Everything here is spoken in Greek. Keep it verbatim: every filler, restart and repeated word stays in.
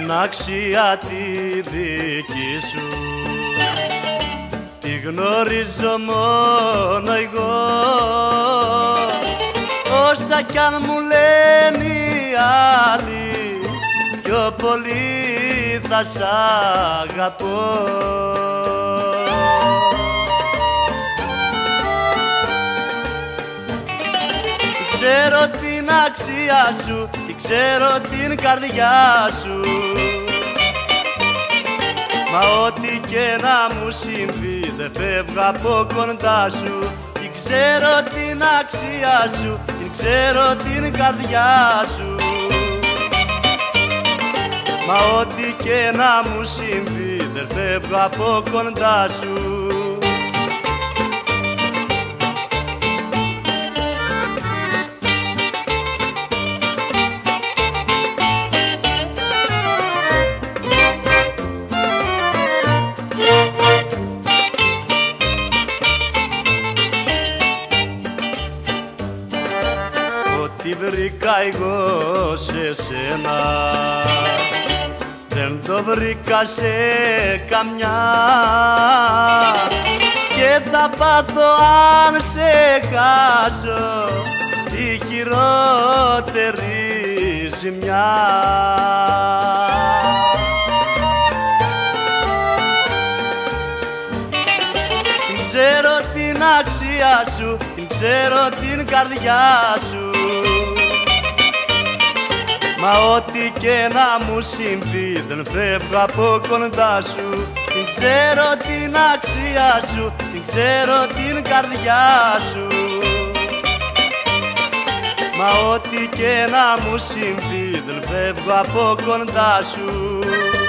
την αξία τη δική σου τη γνωρίζω μόνο εγώ. Όσα κι αν μου λένε οι άλλοι, πιο πολύ θα σ' αγαπώ. Ξέρω την αξία σου και ξέρω την καρδιά σου, μα ό,τι και να μου συμβεί δεν φεύγω από κοντά σου. Και ξέρω την αξία σου και ξέρω την καρδιά σου, μα ό,τι και να μου συμβεί δεν φεύγω από κοντά σου. Τι βρήκα εγώ σε σένα, δεν το βρήκα σε καμιά, και θα πάθω αν σε χάσω τη χειρότερη ζημιά. Ξέρω την αξία σου, ξέρω την καρδιά σου, μα ό,τι και να μου συμβεί δεν φεύγω από κοντά σου. Την ξέρω την αξία σου, την ξέρω την καρδιά σου, μα ό,τι και να μου συμβεί δεν φεύγω από κοντά σου.